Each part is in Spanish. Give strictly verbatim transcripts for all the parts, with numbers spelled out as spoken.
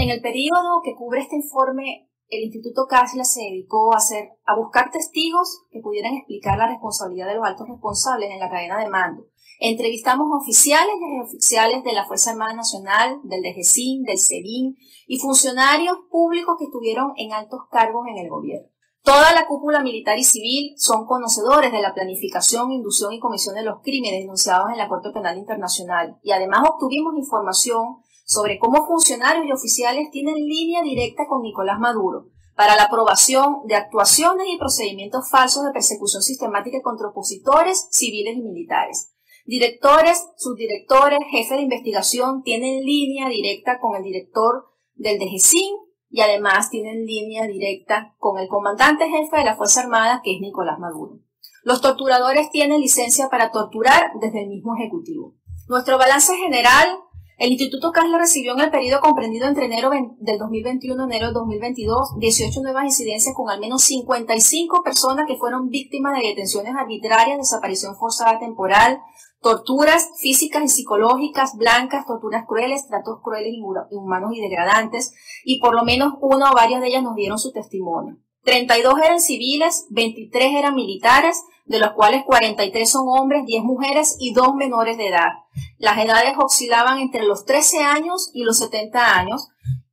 En el periodo que cubre este informe, el Instituto Kassler se dedicó a, hacer, a buscar testigos que pudieran explicar la responsabilidad de los altos responsables en la cadena de mando. Entrevistamos oficiales y oficiales de la Fuerza Armada Nacional, del D G C I N, del SEBIN y funcionarios públicos que estuvieron en altos cargos en el gobierno. Toda la cúpula militar y civil son conocedores de la planificación, inducción y comisión de los crímenes denunciados en la Corte Penal Internacional y además obtuvimos información sobre cómo funcionarios y oficiales tienen línea directa con Nicolás Maduro para la aprobación de actuaciones y procedimientos falsos de persecución sistemática contra opositores civiles y militares. Directores, subdirectores, jefes de investigación tienen línea directa con el director del D G C I N y además tienen línea directa con el comandante jefe de la Fuerza Armada, que es Nicolás Maduro. Los torturadores tienen licencia para torturar desde el mismo Ejecutivo. Nuestro balance general: el Instituto Kassler recibió en el periodo comprendido entre enero del dos mil veintiuno y enero del dos mil veintidós dieciocho nuevas incidencias con al menos cincuenta y cinco personas que fueron víctimas de detenciones arbitrarias, desaparición forzada temporal, torturas físicas y psicológicas, blancas, torturas crueles, tratos crueles, inhumanos y degradantes, y por lo menos una o varias de ellas nos dieron su testimonio. treinta y dos eran civiles, veintitrés eran militares, de los cuales cuarenta y tres son hombres, diez mujeres y dos menores de edad. Las edades oscilaban entre los trece años y los setenta años,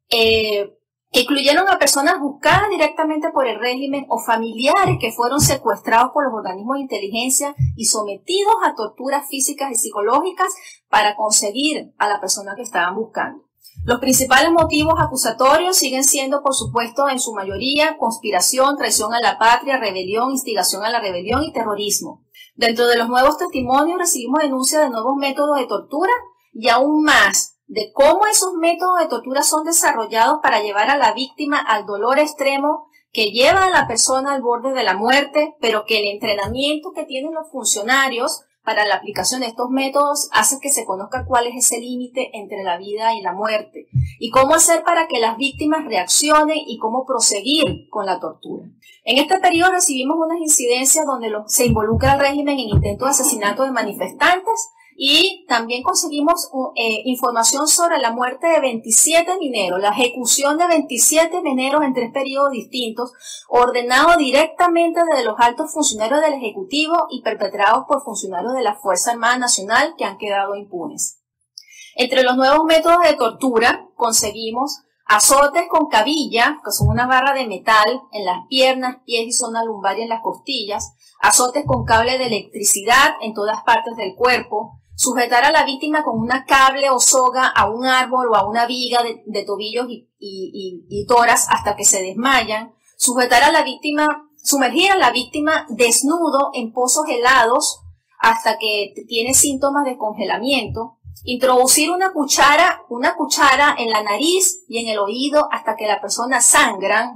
eh, que incluyeron a personas buscadas directamente por el régimen o familiares que fueron secuestrados por los organismos de inteligencia y sometidos a torturas físicas y psicológicas para conseguir a la persona que estaban buscando. Los principales motivos acusatorios siguen siendo, por supuesto, en su mayoría, conspiración, traición a la patria, rebelión, instigación a la rebelión y terrorismo. Dentro de los nuevos testimonios recibimos denuncias de nuevos métodos de tortura y aún más de cómo esos métodos de tortura son desarrollados para llevar a la víctima al dolor extremo que lleva a la persona al borde de la muerte, pero que el entrenamiento que tienen los funcionarios para la aplicación de estos métodos hace que se conozca cuál es ese límite entre la vida y la muerte y cómo hacer para que las víctimas reaccionen y cómo proseguir con la tortura. En este periodo recibimos unas incidencias donde lo, se involucra el régimen en intentos de asesinato de manifestantes y también conseguimos eh, información sobre la muerte de veintisiete mineros, la ejecución de veintisiete mineros en tres periodos distintos, ordenados directamente desde los altos funcionarios del Ejecutivo y perpetrados por funcionarios de la Fuerza Armada Nacional que han quedado impunes. Entre los nuevos métodos de tortura conseguimos azotes con cabilla, que son una barra de metal en las piernas, pies y zona lumbar y en las costillas, azotes con cable de electricidad en todas partes del cuerpo, sujetar a la víctima con una cable o soga a un árbol o a una viga de, de tobillos y, y, y, y toras hasta que se desmayan, sujetar a la víctima, sumergir a la víctima desnudo en pozos helados hasta que tiene síntomas de congelamiento, introducir una cuchara, una cuchara en la nariz y en el oído hasta que la persona sangra,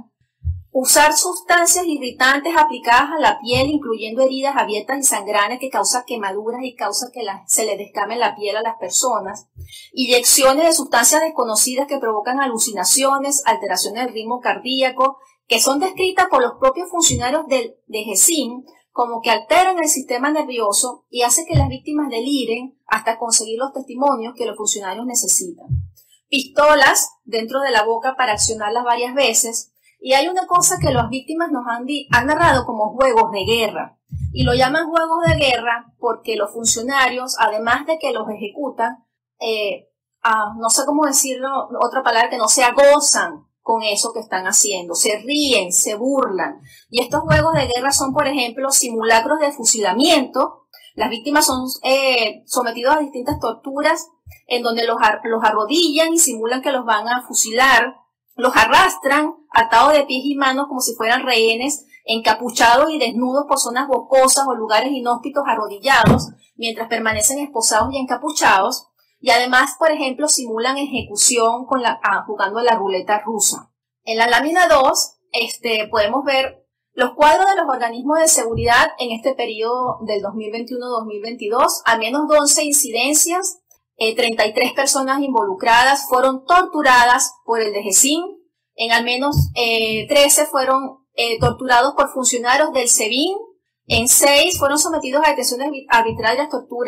usar sustancias irritantes aplicadas a la piel, incluyendo heridas abiertas y sangrantes que causan quemaduras y causan que la, se le descame la piel a las personas, inyecciones de sustancias desconocidas que provocan alucinaciones, alteraciones del ritmo cardíaco, que son descritas por los propios funcionarios del D G C I N como que alteran el sistema nervioso y hace que las víctimas deliren hasta conseguir los testimonios que los funcionarios necesitan. Pistolas dentro de la boca para accionarlas varias veces. Y hay una cosa que las víctimas nos han, han narrado como juegos de guerra. Y lo llaman juegos de guerra porque los funcionarios, además de que los ejecutan, eh, ah, no sé cómo decirlo, otra palabra que no sea, gozan con eso que están haciendo. Se ríen, se burlan. Y estos juegos de guerra son, por ejemplo, simulacros de fusilamiento. Las víctimas son eh, sometidas a distintas torturas en donde los, los arrodillan y simulan que los van a fusilar. Los arrastran atados de pies y manos como si fueran rehenes, encapuchados y desnudos por zonas boscosas o lugares inhóspitos arrodillados, mientras permanecen esposados y encapuchados. Y además, por ejemplo, simulan ejecución con la, ah, jugando a la ruleta rusa. En la lámina dos este, podemos ver los cuadros de los organismos de seguridad en este periodo del dos mil veintiuno a dos mil veintidós, al menos once incidencias. Eh, treinta y tres personas involucradas fueron torturadas por el D G C I N, en al menos eh, trece fueron eh, torturados por funcionarios del SEBIN, en seis fueron sometidos a detenciones arbitrarias, torturas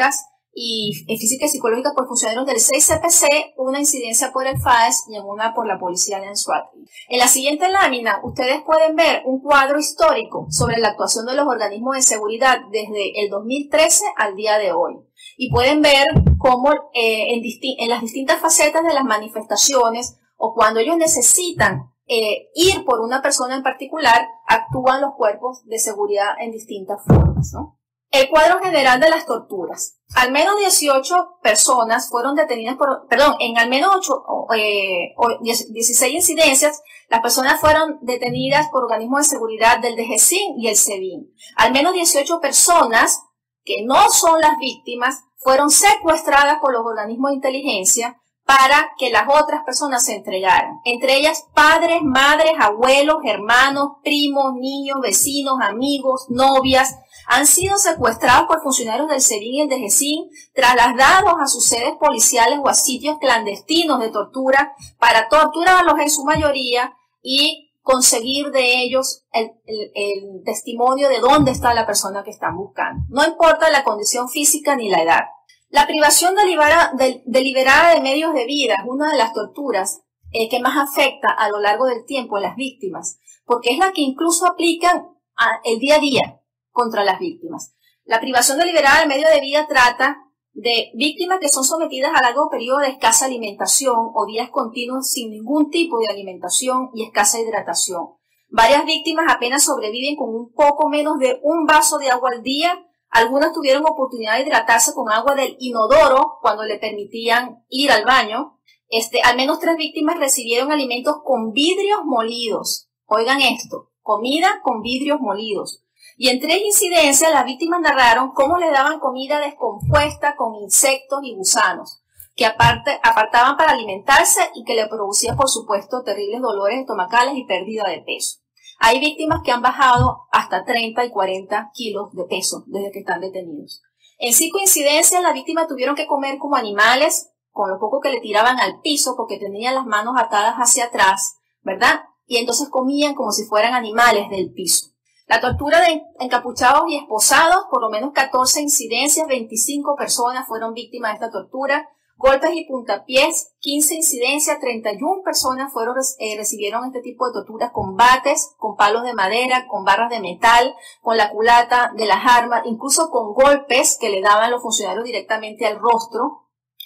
y física y psicológica por funcionarios del seis C P C, una incidencia por el F A E S y en una por la policía de Anzoátegui. En la siguiente lámina, ustedes pueden ver un cuadro histórico sobre la actuación de los organismos de seguridad desde el dos mil trece al día de hoy. Y pueden ver cómo eh, en, en las distintas facetas de las manifestaciones o cuando ellos necesitan eh, ir por una persona en particular, actúan los cuerpos de seguridad en distintas formas, ¿no? El cuadro general de las torturas. Al menos dieciocho personas fueron detenidas por, perdón, en al menos ocho, eh, dieciséis incidencias, las personas fueron detenidas por organismos de seguridad del D G C I N y el SEBIN. Al menos dieciocho personas, que no son las víctimas, fueron secuestradas por los organismos de inteligencia para que las otras personas se entregaran. Entre ellas, padres, madres, abuelos, hermanos, primos, niños, vecinos, amigos, novias, han sido secuestrados por funcionarios del SEBIN y el D G C I N, trasladados a sus sedes policiales o a sitios clandestinos de tortura para torturarlos en su mayoría y conseguir de ellos el, el, el testimonio de dónde está la persona que están buscando. No importa la condición física ni la edad. La privación deliberada de, deliberada de medios de vida es una de las torturas eh, que más afecta a lo largo del tiempo a las víctimas, porque es la que incluso aplican a, el día a día contra las víctimas. La privación deliberada de medio de vida trata de víctimas que son sometidas a largo periodo de escasa alimentación o días continuos sin ningún tipo de alimentación y escasa hidratación. Varias víctimas apenas sobreviven con un poco menos de un vaso de agua al día. Algunas tuvieron oportunidad de hidratarse con agua del inodoro cuando le permitían ir al baño. Este, al menos tres víctimas recibieron alimentos con vidrios molidos. Oigan esto, comida con vidrios molidos. Y en tres incidencias las víctimas narraron cómo le daban comida descompuesta con insectos y gusanos, que aparte, apartaban para alimentarse y que le producían, por supuesto, terribles dolores estomacales y pérdida de peso. Hay víctimas que han bajado hasta treinta y cuarenta kilos de peso desde que están detenidos. En cinco incidencias las víctimas tuvieron que comer como animales, con lo poco que le tiraban al piso porque tenían las manos atadas hacia atrás, ¿verdad? Y entonces comían como si fueran animales del piso. La tortura de encapuchados y esposados, por lo menos catorce incidencias, veinticinco personas fueron víctimas de esta tortura. Golpes y puntapiés, quince incidencias, treinta y una personas fueron, eh, recibieron este tipo de torturas con bates, con palos de madera, con barras de metal, con la culata de las armas, incluso con golpes que le daban los funcionarios directamente al rostro.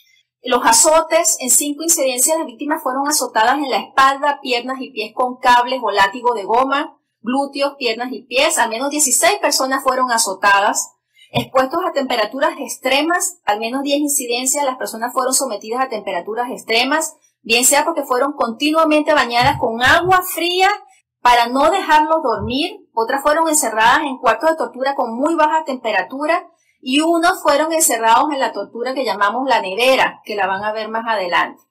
Los azotes, en cinco incidencias las víctimas fueron azotadas en la espalda, piernas y pies con cables o látigo de goma, glúteos, piernas y pies. Al menos dieciséis personas fueron azotadas. Expuestos a temperaturas extremas, al menos diez incidencias, las personas fueron sometidas a temperaturas extremas, bien sea porque fueron continuamente bañadas con agua fría para no dejarlos dormir, otras fueron encerradas en cuartos de tortura con muy baja temperatura y unos fueron encerrados en la tortura que llamamos la nevera, que la van a ver más adelante.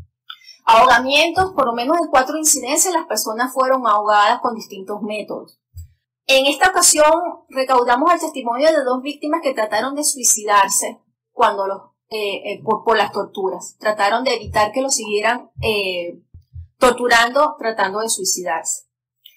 Ahogamientos, por lo menos en cuatro incidencias, las personas fueron ahogadas con distintos métodos. En esta ocasión recaudamos el testimonio de dos víctimas que trataron de suicidarse cuando los, eh, eh, por, por las torturas. Trataron de evitar que los siguieran eh, torturando, tratando de suicidarse.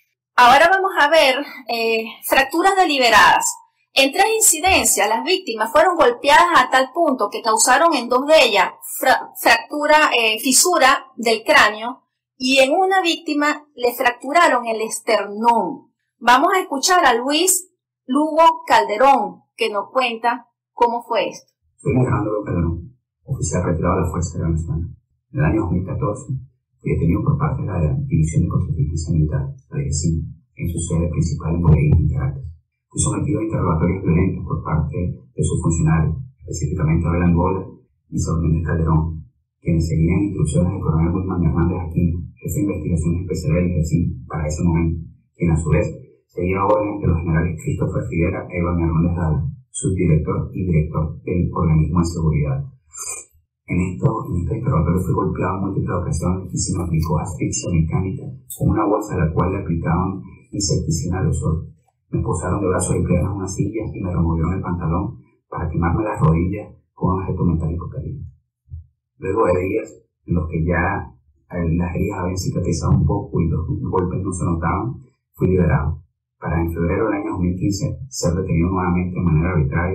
Ahora vamos a ver eh, fracturas deliberadas. En tres incidencias, las víctimas fueron golpeadas a tal punto que causaron en dos de ellas fra fractura, eh, fisura del cráneo y en una víctima le fracturaron el esternón. Vamos a escuchar a Luis Lugo Calderón, que nos cuenta cómo fue esto. Soy Alejandro Calderón, oficial retirado de la Fuerza Aérea Venezolana. En el año dos mil catorce fui detenido por parte de la División de Contrainteligencia Militar, la D G C I N, en su sede principal en Boleín, en Caracas. Fui sometido a interrogatorios violentos por parte de sus funcionarios, específicamente Abel Angola y Saúl Méndez Calderón, quienes seguían instrucciones del coronel Wilman Hernández Aquino, jefe de investigaciones especiales del D G C I N para ese momento, quien a su vez seguía órdenes de los generales Christopher Figuera e Iván Hernández Dávila, subdirector y director del organismo de seguridad. En esto, en este interrogatorio fui golpeado en múltiples ocasiones y se me aplicó asfixia mecánica con una bolsa a la cual le aplicaban insecticida al sol. Me posaron de brazos y piernas en una silla y me removieron el pantalón para quemarme las rodillas con un objeto metálico caliente. Luego de días en los que ya las heridas habían cicatrizado un poco y los golpes no se notaban, fui liberado, para en febrero del año dos mil quince ser detenido nuevamente de manera arbitraria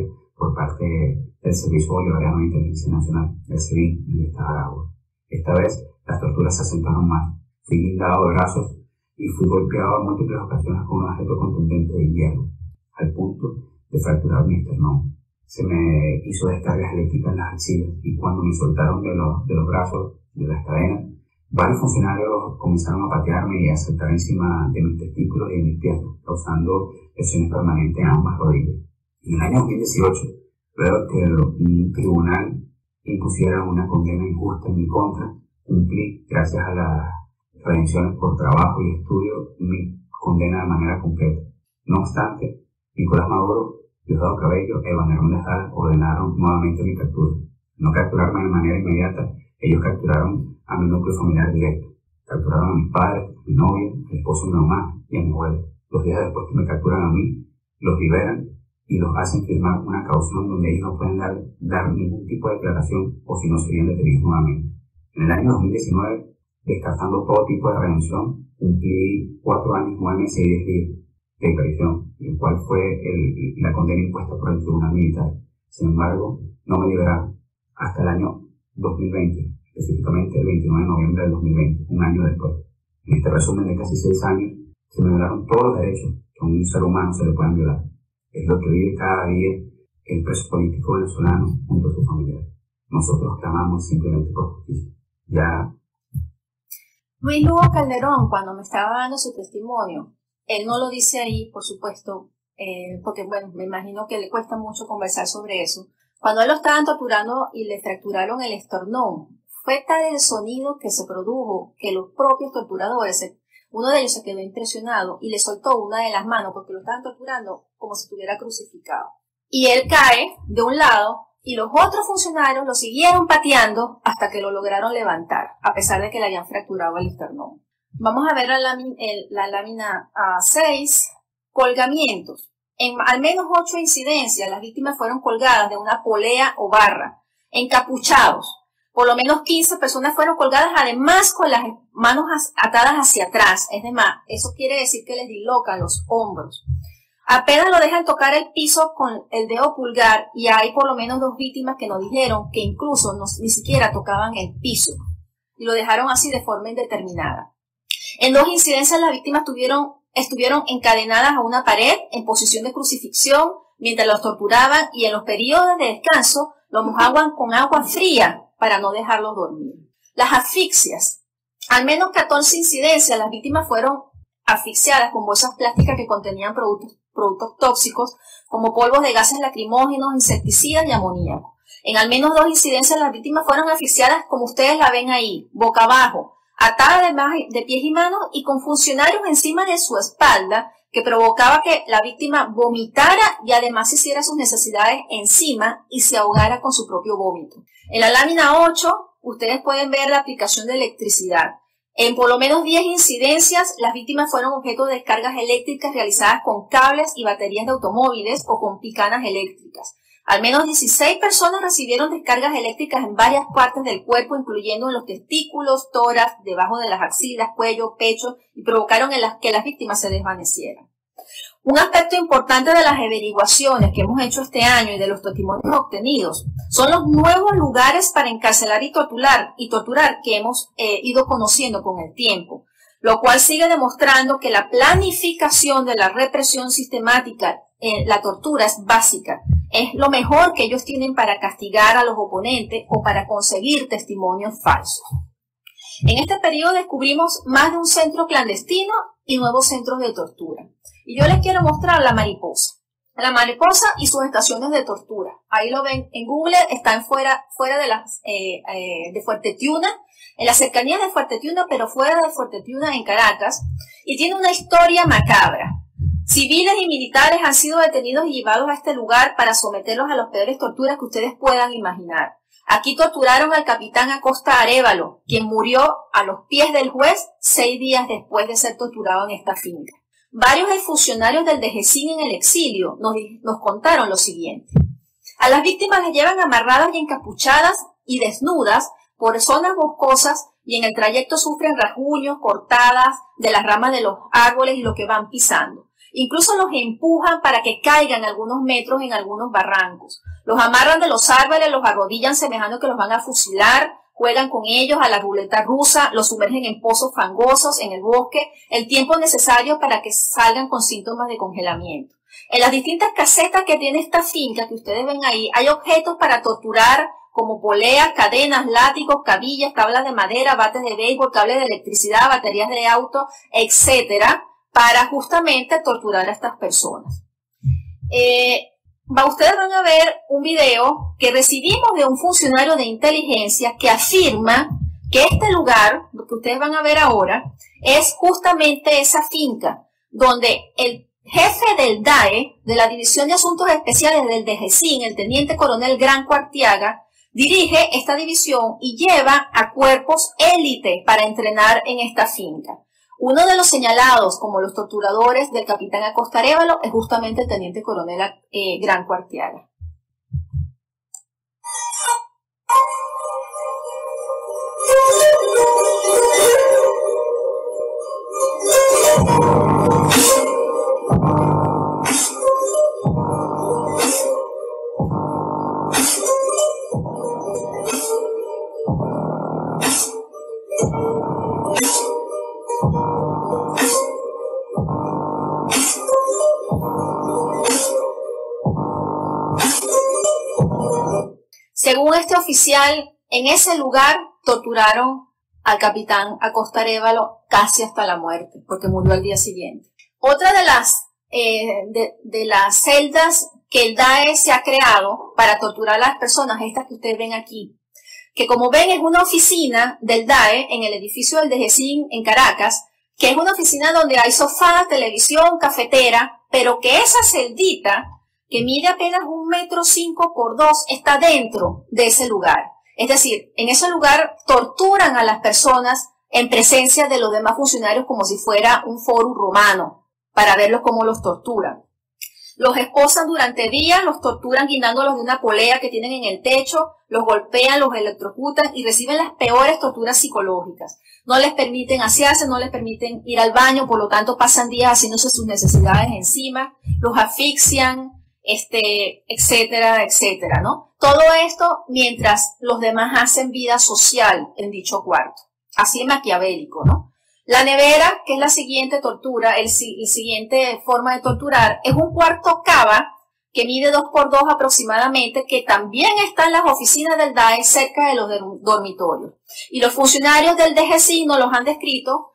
por parte del Servicio Bolivariano de Inteligencia Nacional, el SEBIN, en el estado de Aragua. Esta vez las torturas se asentaron más. Fui guindado de brazos y fui golpeado en múltiples ocasiones con un objeto contundente de hierro, al punto de fracturar mi esternón. Se me hizo descargas eléctricas en las axilas y cuando me soltaron de los, de los brazos, de las cadenas, varios funcionarios comenzaron a patearme y a saltar encima de mis testículos y de mis piernas, causando lesiones permanentes en ambas rodillas. En el año dos mil dieciocho, luego que un tribunal impusiera una condena injusta en mi contra, cumplí, gracias a las redenciones por trabajo y estudio, mi condena de manera completa. No obstante, Nicolás Maduro, Diosdado Cabello e Iván Hernández Jara ordenaron nuevamente mi captura. No capturarme de manera inmediata, ellos capturaron a mi núcleo familiar directo. Capturaron a mis padres, a mi novia, al esposo de mi mamá y a mi abuela. Dos días después que me capturan a mí, los liberan y los hacen firmar una caución donde ellos no pueden dar, dar ningún tipo de declaración o si no serían detenidos nuevamente. En el año dos mil diecinueve, descartando todo tipo de redención, cumplí cuatro años, nueve meses y diez días de prisión, el cual fue el, la condena impuesta por el Tribunal Militar. Sin embargo, no me liberaron hasta el año dos mil veinte, específicamente el veintinueve de noviembre del dos mil veinte, un año después. En este resumen de casi seis años, se me violaron todos los derechos que a un ser humano se le pueden violar. Es lo que vive cada día el preso político venezolano junto a sus familiares. Nosotros clamamos simplemente por justicia. Ya. Luis Lugo Calderón, cuando me estaba dando su testimonio, él no lo dice ahí, por supuesto, eh, porque bueno, me imagino que le cuesta mucho conversar sobre eso. Cuando él lo estaban torturando y le fracturaron el esternón, fue tal el sonido que se produjo que los propios torturadores, uno de ellos se quedó impresionado y le soltó una de las manos porque lo estaban torturando como si estuviera crucificado. Y él cae de un lado y los otros funcionarios lo siguieron pateando hasta que lo lograron levantar, a pesar de que le habían fracturado el esternón. Vamos a ver la lámina, el, la lámina seis, colgamientos. En al menos ocho incidencias, las víctimas fueron colgadas de una polea o barra, encapuchados. Por lo menos quince personas fueron colgadas, además con las manos atadas hacia atrás. Es demás, eso quiere decir que les dislocan los hombros. Apenas lo dejan tocar el piso con el dedo pulgar y hay por lo menos dos víctimas que nos dijeron que incluso no, ni siquiera tocaban el piso y lo dejaron así de forma indeterminada. En dos incidencias las víctimas tuvieron, estuvieron encadenadas a una pared en posición de crucifixión mientras los torturaban y en los periodos de descanso los mojaban con agua fría para no dejarlos dormir. Las asfixias. Al menos catorce incidencias las víctimas fueron asfixiadas con bolsas plásticas que contenían productos, productos tóxicos como polvos de gases lacrimógenos, insecticidas y amoníaco. En al menos dos incidencias las víctimas fueron asfixiadas como ustedes la ven ahí, boca abajo, atada de, de pies y manos y con funcionarios encima de su espalda que provocaba que la víctima vomitara y además hiciera sus necesidades encima y se ahogara con su propio vómito. En la lámina ocho ustedes pueden ver la aplicación de electricidad. En por lo menos diez incidencias, las víctimas fueron objeto de descargas eléctricas realizadas con cables y baterías de automóviles o con picanas eléctricas. Al menos dieciséis personas recibieron descargas eléctricas en varias partes del cuerpo, incluyendo en los testículos, tórax, debajo de las axilas, cuello, pecho, y provocaron en las que las víctimas se desvanecieran. Un aspecto importante de las averiguaciones que hemos hecho este año y de los testimonios obtenidos son los nuevos lugares para encarcelar y torturar, y torturar que hemos eh, ido conociendo con el tiempo, lo cual sigue demostrando que la planificación de la represión sistemática en la tortura es básica. Es lo mejor que ellos tienen para castigar a los oponentes o para conseguir testimonios falsos. En este periodo descubrimos más de un centro clandestino y nuevos centros de tortura. Y yo les quiero mostrar la mariposa. La mariposa y sus estaciones de tortura. Ahí lo ven en Google, están fuera, fuera de, las, eh, eh, de Fuerte Tiuna, en las cercanías de Fuerte Tiuna, pero fuera de Fuerte Tiuna en Caracas, y tiene una historia macabra. Civiles y militares han sido detenidos y llevados a este lugar para someterlos a las peores torturas que ustedes puedan imaginar. Aquí torturaron al capitán Acosta Arévalo, quien murió a los pies del juez seis días después de ser torturado en esta finca. Varios funcionarios del D G C I N en el exilio nos, nos contaron lo siguiente. A las víctimas las llevan amarradas y encapuchadas y desnudas por zonas boscosas y en el trayecto sufren rasguños, cortadas de las ramas de los árboles y lo que van pisando. Incluso los empujan para que caigan algunos metros en algunos barrancos. Los amarran de los árboles, los arrodillan semejando que los van a fusilar, juegan con ellos a la ruleta rusa, los sumergen en pozos fangosos en el bosque, el tiempo necesario para que salgan con síntomas de congelamiento. En las distintas casetas que tiene esta finca que ustedes ven ahí, hay objetos para torturar como poleas, cadenas, látigos, cabillas, tablas de madera, bates de béisbol, cables de electricidad, baterías de auto, etcétera, para justamente torturar a estas personas. Eh, ustedes van a ver un video que recibimos de un funcionario de inteligencia que afirma que este lugar, lo que ustedes van a ver ahora, es justamente esa finca donde el jefe del D A E, de la División de Asuntos Especiales del DGCIN, el teniente coronel Granco Arteaga, dirige esta división y lleva a cuerpos élite para entrenar en esta finca. Uno de los señalados como los torturadores del capitán Acosta Arévalo es justamente el teniente coronel eh, Granco Arteaga. Según este oficial, en ese lugar torturaron al capitán Acosta Arévalo casi hasta la muerte, porque murió al día siguiente. Otra de las, eh, de, de las celdas que el D A E se ha creado para torturar a las personas, estas que ustedes ven aquí, que como ven es una oficina del D A E en el edificio del DGCIN en Caracas, que es una oficina donde hay sofá, televisión, cafetera, pero que esa celdita, que mide apenas un metro cinco por dos, está dentro de ese lugar. Es decir, en ese lugar torturan a las personas en presencia de los demás funcionarios como si fuera un foro romano, para verlos cómo los torturan. Los esposan durante días, los torturan guindándolos de una polea que tienen en el techo, los golpean, los electrocutan y reciben las peores torturas psicológicas. No les permiten asearse, no les permiten ir al baño, por lo tanto pasan días haciéndose sus necesidades encima, los asfixian, este, etcétera, etcétera, ¿no? Todo esto mientras los demás hacen vida social en dicho cuarto. Así maquiavélico, ¿no? La nevera, que es la siguiente tortura, el, el siguiente forma de torturar, es un cuarto cava que mide dos por dos aproximadamente, que también está en las oficinas del D A E cerca de los dormitorios. Y los funcionarios del D G C I nos los han descrito,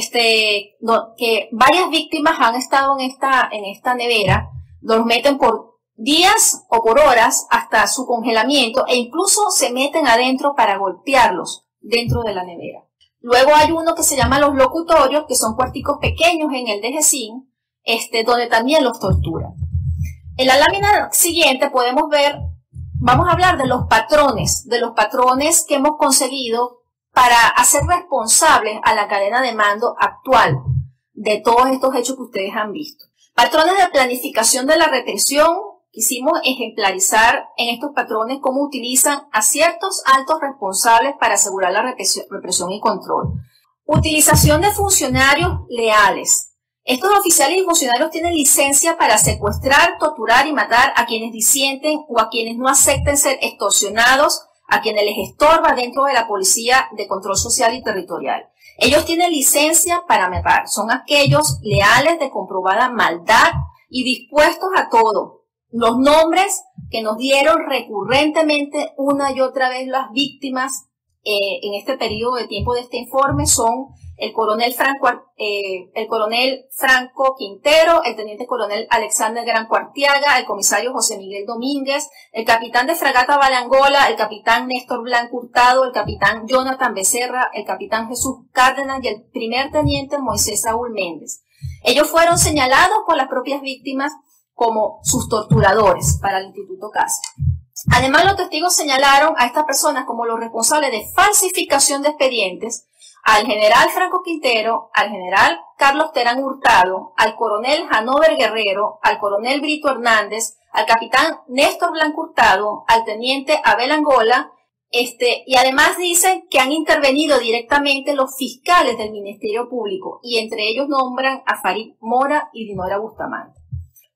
este, no, que varias víctimas han estado en esta, en esta nevera, los meten por días o por horas hasta su congelamiento e incluso se meten adentro para golpearlos dentro de la nevera. Luego hay uno que se llama los locutorios, que son cuarticos pequeños en el D G C I N, este, donde también los torturan. En la lámina siguiente podemos ver, vamos a hablar de los patrones, de los patrones que hemos conseguido para hacer responsables a la cadena de mando actual de todos estos hechos que ustedes han visto. Patrones de planificación de la represión. Quisimos ejemplarizar en estos patrones cómo utilizan a ciertos altos responsables para asegurar la represión, represión y control. Utilización de funcionarios leales. Estos oficiales y funcionarios tienen licencia para secuestrar, torturar y matar a quienes disienten o a quienes no acepten ser extorsionados, a quienes les estorba dentro de la Policía de Control Social y Territorial. Ellos tienen licencia para matar. Son aquellos leales de comprobada maldad y dispuestos a todo. Los nombres que nos dieron recurrentemente una y otra vez las víctimas eh, en este periodo de tiempo de este informe son el coronel Franco, eh, el coronel Franco Quintero, el teniente coronel Alexander Granco Arteaga, el comisario José Miguel Domínguez, el capitán de fragata Balangola, el capitán Néstor Blanco Hurtado, el capitán Jonathan Becerra, el capitán Jesús Cárdenas y el primer teniente Moisés Saúl Méndez. Ellos fueron señalados por las propias víctimas como sus torturadores para el Instituto Casa. Además, los testigos señalaron a estas personas como los responsables de falsificación de expedientes, al general Franco Quintero, al general Carlos Terán Hurtado, al coronel Hanover Guerrero, al coronel Brito Hernández, al capitán Néstor Blanco Hurtado, al teniente Abel Angola, este, y además dicen que han intervenido directamente los fiscales del Ministerio Público, y entre ellos nombran a Farid Mora y Dinora Bustamante.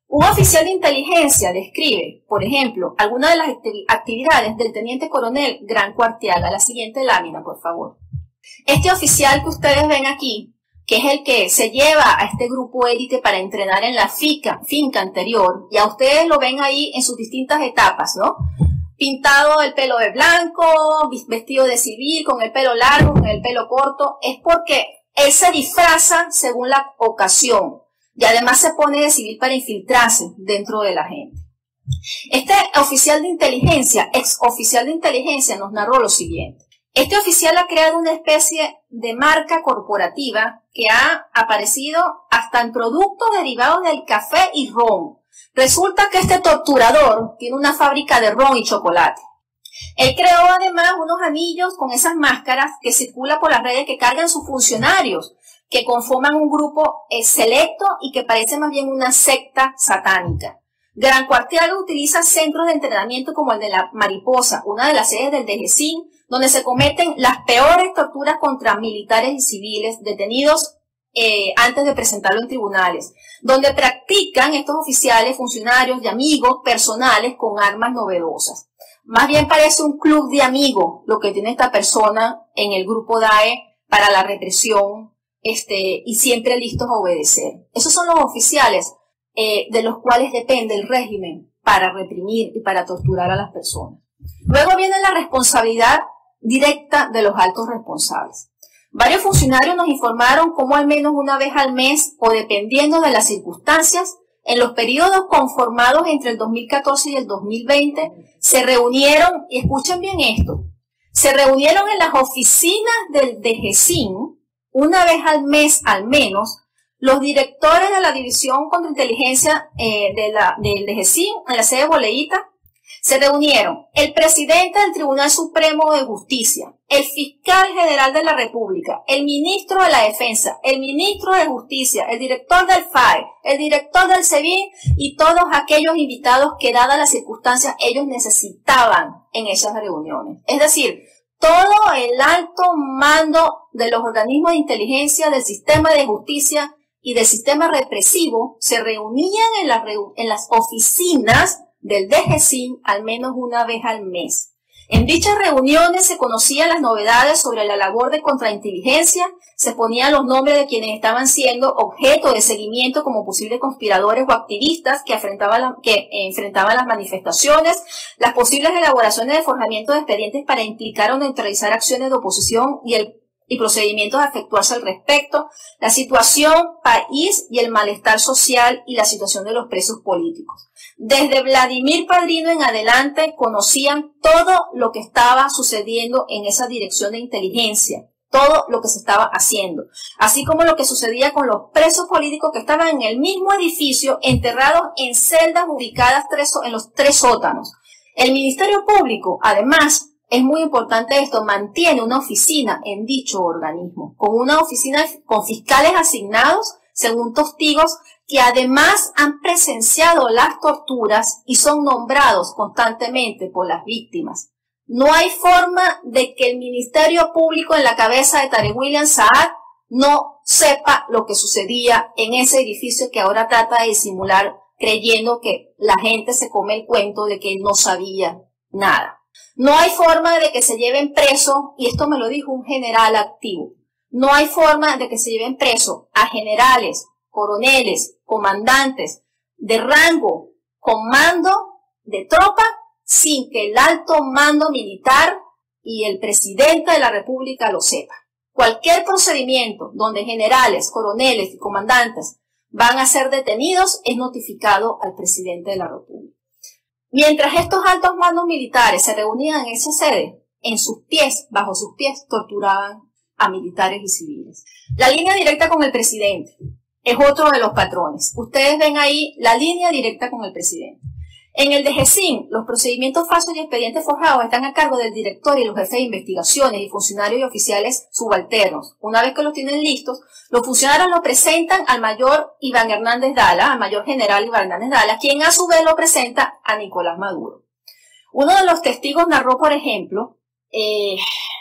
Un oficial de inteligencia describe, por ejemplo, algunas de las actividades del teniente coronel Gran Cuartiaga. La siguiente lámina, por favor. Este oficial que ustedes ven aquí, que es el que se lleva a este grupo élite para entrenar en la finca, finca anterior, y a ustedes lo ven ahí en sus distintas etapas, ¿no? Pintado el pelo de blanco, vestido de civil, con el pelo largo, con el pelo corto, es porque él se disfraza según la ocasión y además se pone de civil para infiltrarse dentro de la gente. Este oficial de inteligencia, ex oficial de inteligencia, nos narró lo siguiente. Este oficial ha creado una especie de marca corporativa que ha aparecido hasta en productos derivados del café y ron. Resulta que este torturador tiene una fábrica de ron y chocolate. Él creó además unos anillos con esas máscaras que circulan por las redes que cargan sus funcionarios, que conforman un grupo eh, selecto y que parece más bien una secta satánica. Gran Cuartiaga utiliza centros de entrenamiento como el de la Mariposa, una de las sedes del D G C I N, donde se cometen las peores torturas contra militares y civiles detenidos eh, antes de presentarlo en tribunales, donde practican estos oficiales, funcionarios y amigos personales con armas novedosas. Más bien parece un club de amigos lo que tiene esta persona en el grupo D A E para la represión este, y siempre listos a obedecer. Esos son los oficiales eh, de los cuales depende el régimen para reprimir y para torturar a las personas. Luego viene la responsabilidad directa de los altos responsables. Varios funcionarios nos informaron cómo al menos una vez al mes o dependiendo de las circunstancias, en los periodos conformados entre el dos mil catorce y el dos mil veinte, se reunieron, y escuchen bien esto, se reunieron en las oficinas del D G C I N, una vez al mes al menos, los directores de la División Contrainteligencia eh, de la, del D G C I N, en la sede de Boleíta, se reunieron el presidente del Tribunal Supremo de Justicia, el fiscal general de la República, el ministro de la Defensa, el ministro de Justicia, el director del F A E, el director del SEBIN y todos aquellos invitados que, dadas las circunstancias, ellos necesitaban en esas reuniones. Es decir, todo el alto mando de los organismos de inteligencia, del sistema de justicia y del sistema represivo se reunían en, la, en las oficinas del D G C I N al menos una vez al mes. En dichas reuniones se conocían las novedades sobre la labor de contrainteligencia, se ponían los nombres de quienes estaban siendo objeto de seguimiento como posibles conspiradores o activistas que enfrentaban, la, que enfrentaban las manifestaciones, las posibles elaboraciones de forjamiento de expedientes para implicar o neutralizar acciones de oposición y el y procedimientos a efectuarse al respecto, la situación país y el malestar social y la situación de los presos políticos. Desde Vladimir Padrino en adelante conocían todo lo que estaba sucediendo en esa dirección de inteligencia, todo lo que se estaba haciendo, así como lo que sucedía con los presos políticos que estaban en el mismo edificio, enterrados en celdas ubicadas tres, en los tres sótanos. El Ministerio Público, además, es muy importante esto, mantiene una oficina en dicho organismo, con una oficina con fiscales asignados según testigos que además han presenciado las torturas y son nombrados constantemente por las víctimas. No hay forma de que el Ministerio Público en la cabeza de Tarek William Saad no sepa lo que sucedía en ese edificio que ahora trata de disimular creyendo que la gente se come el cuento de que él no sabía nada. No hay forma de que se lleven preso, y esto me lo dijo un general activo, no hay forma de que se lleven preso a generales, coroneles, comandantes de rango, comando de tropa, sin que el alto mando militar y el presidente de la República lo sepa. Cualquier procedimiento donde generales, coroneles y comandantes van a ser detenidos es notificado al presidente de la República. Mientras estos altos mandos militares se reunían en esa sede, en sus pies, bajo sus pies, torturaban a militares y civiles. La línea directa con el presidente es otro de los patrones. Ustedes ven ahí la línea directa con el presidente. En el D G C I N, los procedimientos falsos y expedientes forjados están a cargo del director y los jefes de investigaciones y funcionarios y oficiales subalternos. Una vez que los tienen listos, los funcionarios los presentan al mayor Iván Hernández Dala, al mayor general Iván Hernández Dala, quien a su vez lo presenta a Nicolás Maduro. Uno de los testigos narró, por ejemplo, eh,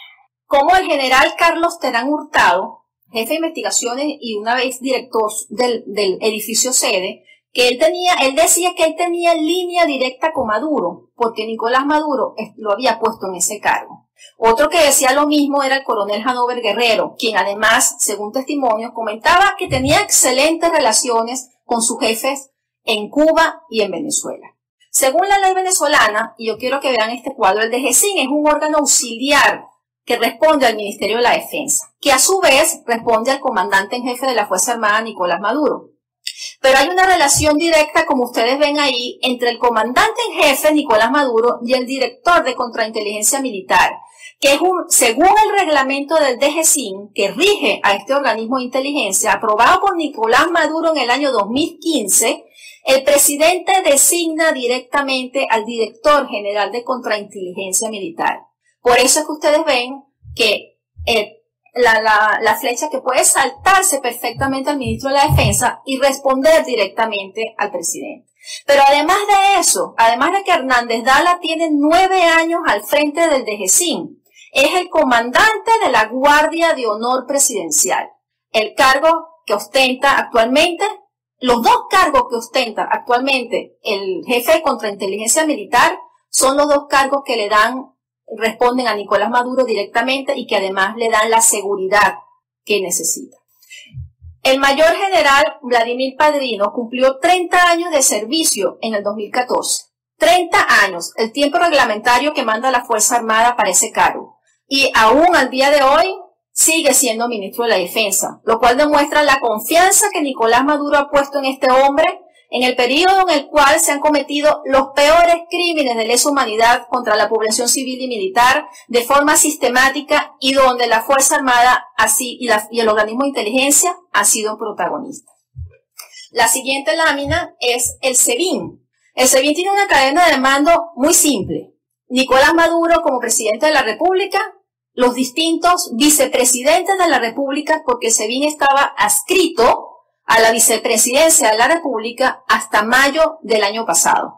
cómo el general Carlos Terán Hurtado, jefe de investigaciones y una vez director del, del edificio sede, que él tenía, él decía que él tenía línea directa con Maduro, porque Nicolás Maduro lo había puesto en ese cargo. Otro que decía lo mismo era el coronel Hanover Guerrero, quien además, según testimonios, comentaba que tenía excelentes relaciones con sus jefes en Cuba y en Venezuela. Según la ley venezolana, y yo quiero que vean este cuadro, el DGCIN es un órgano auxiliar que responde al Ministerio de la Defensa, que a su vez responde al comandante en jefe de la Fuerza Armada, Nicolás Maduro. Pero hay una relación directa, como ustedes ven ahí, entre el comandante en jefe, Nicolás Maduro, y el director de contrainteligencia militar, que es un, según el reglamento del DGCIN, que rige a este organismo de inteligencia, aprobado por Nicolás Maduro en el año dos mil quince, el presidente designa directamente al director general de contrainteligencia militar. Por eso es que ustedes ven que eh, la, la, la flecha que puede saltarse perfectamente al ministro de la Defensa y responder directamente al presidente. Pero además de eso, además de que Hernández Dala tiene nueve años al frente del DGCIN, es el comandante de la Guardia de Honor Presidencial, el cargo que ostenta actualmente. Los dos cargos que ostenta actualmente el jefe de contrainteligencia militar son los dos cargos que le dan, responden a Nicolás Maduro directamente y que además le dan la seguridad que necesita. El mayor general Vladimir Padrino cumplió treinta años de servicio en el dos mil catorce. treinta años, el tiempo reglamentario que manda la Fuerza Armada para ese cargo. Y aún al día de hoy sigue siendo ministro de la Defensa, lo cual demuestra la confianza que Nicolás Maduro ha puesto en este hombre en el periodo en el cual se han cometido los peores crímenes de lesa humanidad contra la población civil y militar de forma sistemática y donde la Fuerza Armada así y, la, y el organismo de inteligencia ha sido protagonista. La siguiente lámina es el SEBIN. El SEBIN tiene una cadena de mando muy simple. Nicolás Maduro como presidente de la República, los distintos vicepresidentes de la República, porque el SEBIN estaba adscrito a la vicepresidencia de la República hasta mayo del año pasado.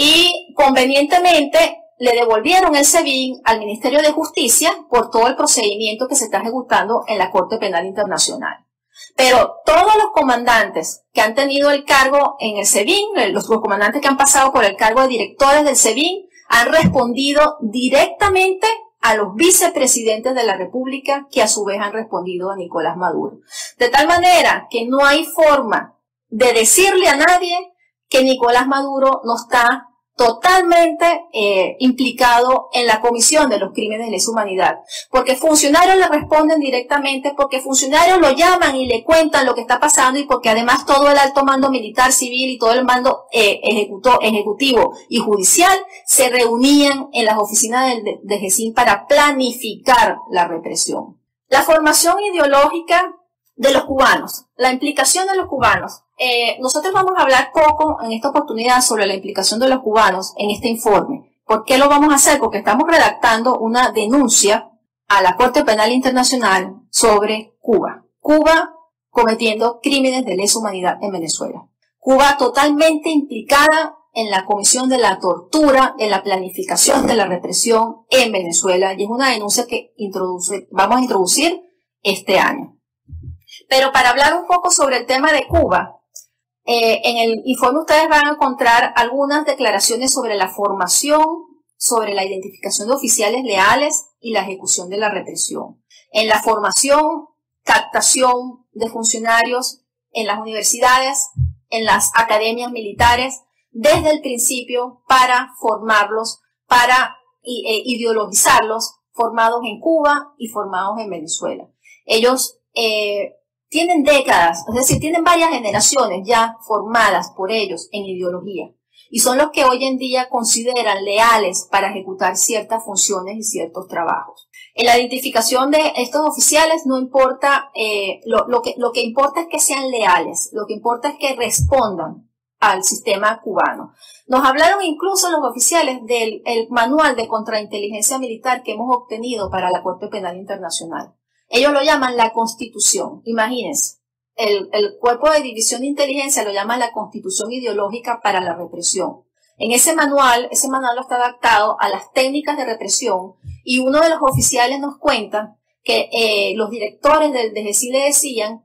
Y convenientemente le devolvieron el SEBIN al Ministerio de Justicia por todo el procedimiento que se está ejecutando en la Corte Penal Internacional. Pero todos los comandantes que han tenido el cargo en el SEBIN, los, los comandantes que han pasado por el cargo de directores del SEBIN, han respondido directamente a los vicepresidentes de la República, que a su vez han respondido a Nicolás Maduro. De tal manera que no hay forma de decirle a nadie que Nicolás Maduro no está totalmente eh, implicado en la comisión de los crímenes de lesa humanidad, porque funcionarios le responden directamente, porque funcionarios lo llaman y le cuentan lo que está pasando y porque además todo el alto mando militar, civil y todo el mando eh, ejecuto, ejecutivo y judicial se reunían en las oficinas del DGCIN para planificar la represión. La formación ideológica de los cubanos, la implicación de los cubanos. Eh, nosotros vamos a hablar poco en esta oportunidad sobre la implicación de los cubanos en este informe. ¿Por qué lo vamos a hacer? Porque estamos redactando una denuncia a la Corte Penal Internacional sobre Cuba. Cuba cometiendo crímenes de lesa humanidad en Venezuela. Cuba totalmente implicada en la comisión de la tortura, en la planificación de la represión en Venezuela. Y es una denuncia que introduce, vamos a introducir este año. Pero para hablar un poco sobre el tema de Cuba, eh, en el informe ustedes van a encontrar algunas declaraciones sobre la formación, sobre la identificación de oficiales leales y la ejecución de la represión. En la formación, captación de funcionarios en las universidades, en las academias militares, desde el principio para formarlos, para eh, ideologizarlos, formados en Cuba y formados en Venezuela. Ellos eh, tienen décadas, es decir, tienen varias generaciones ya formadas por ellos en ideología y son los que hoy en día consideran leales para ejecutar ciertas funciones y ciertos trabajos. En la identificación de estos oficiales no importa, eh, lo, lo, que, lo que importa es que sean leales, lo que importa es que respondan al sistema cubano. Nos hablaron incluso los oficiales del el manual de contrainteligencia militar que hemos obtenido para la Corte Penal Internacional. Ellos lo llaman la Constitución. Imagínense, el, el Cuerpo de División de Inteligencia lo llaman la Constitución Ideológica para la Represión. En ese manual, ese manual está adaptado a las técnicas de represión y uno de los oficiales nos cuenta que eh, los directores del DGCIN le decían que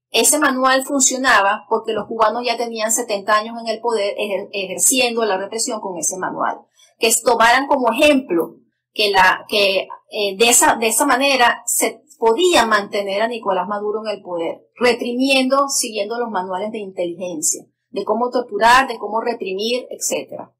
ese manual funcionaba porque los cubanos ya tenían setenta años en el poder ejer ejerciendo la represión con ese manual. Que tomaran como ejemplo que, la, que eh, de, esa, de esa manera se podía mantener a Nicolás Maduro en el poder, reprimiendo, siguiendo los manuales de inteligencia, de cómo torturar, de cómo reprimir, etcétera.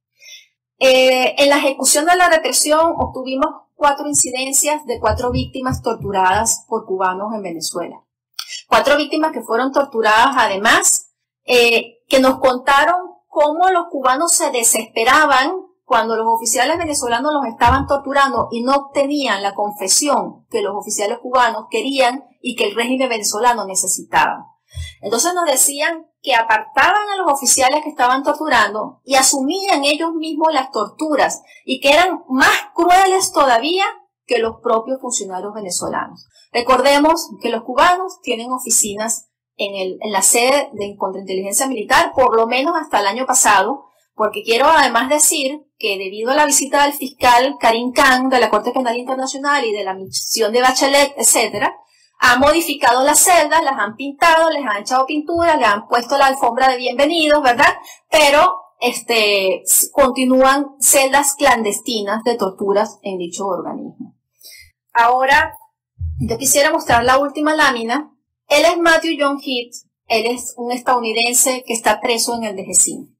Eh, en la ejecución de la represión obtuvimos cuatro incidencias de cuatro víctimas torturadas por cubanos en Venezuela. Cuatro víctimas que fueron torturadas, además, eh, que nos contaron cómo los cubanos se desesperaban cuando los oficiales venezolanos los estaban torturando y no obtenían la confesión que los oficiales cubanos querían y que el régimen venezolano necesitaba. Entonces nos decían que apartaban a los oficiales que estaban torturando y asumían ellos mismos las torturas y que eran más crueles todavía que los propios funcionarios venezolanos. Recordemos que los cubanos tienen oficinas en, el, en la sede de contrainteligencia militar, por lo menos hasta el año pasado, porque quiero además decir que debido a la visita del fiscal Karim Khan de la Corte Penal Internacional y de la misión de Bachelet, etcétera, han modificado las celdas, las han pintado, les han echado pintura, le han puesto la alfombra de bienvenidos, ¿verdad? Pero este, continúan celdas clandestinas de torturas en dicho organismo. Ahora, yo quisiera mostrar la última lámina. Él es Matthew John Heath, él es un estadounidense que está preso en el D G C I N.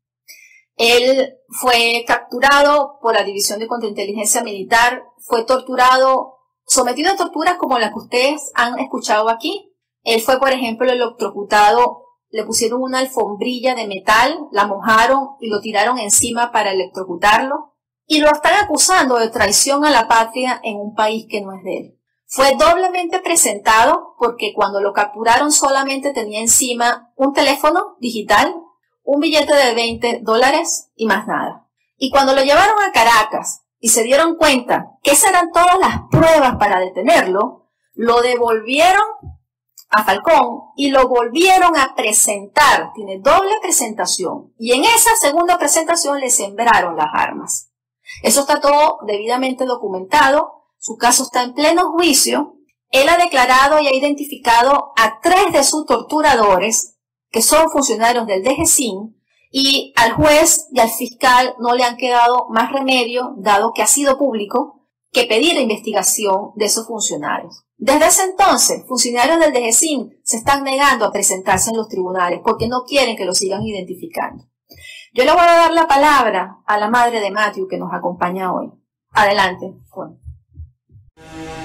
Él fue capturado por la División de Contrainteligencia Militar, fue torturado, sometido a torturas como las que ustedes han escuchado aquí. Él fue, por ejemplo, electrocutado, le pusieron una alfombrilla de metal, la mojaron y lo tiraron encima para electrocutarlo. Y lo están acusando de traición a la patria en un país que no es de él. Fue doblemente presentado porque cuando lo capturaron solamente tenía encima un teléfono digital, un billete de veinte dólares y más nada. Y cuando lo llevaron a Caracas y se dieron cuenta que esas eran todas las pruebas para detenerlo, lo devolvieron a Falcón y lo volvieron a presentar. Tiene doble presentación. Y en esa segunda presentación le sembraron las armas. Eso está todo debidamente documentado. Su caso está en pleno juicio. Él ha declarado y ha identificado a tres de sus torturadores, que son funcionarios del D G C I N, y al juez y al fiscal no le han quedado más remedio, dado que ha sido público, que pedir la investigación de esos funcionarios. Desde ese entonces, funcionarios del D G C I N se están negando a presentarse en los tribunales porque no quieren que los sigan identificando. Yo le voy a dar la palabra a la madre de Matthew que nos acompaña hoy. Adelante, Juan.